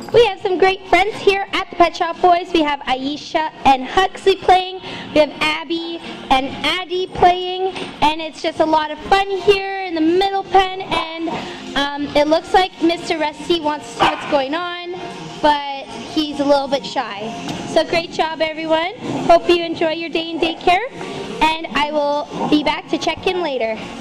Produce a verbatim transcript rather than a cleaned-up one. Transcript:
We have some great friends here at the Pet Shop Boys. We have Aisha and Huxley playing. We have Abby and Addie playing. And it's just a lot of fun here in the middle pen. And um, it looks like Mister Rusty wants to see what's going on, but he's a little bit shy. So great job, everyone. Hope you enjoy your day in daycare. And I will be back to check in later.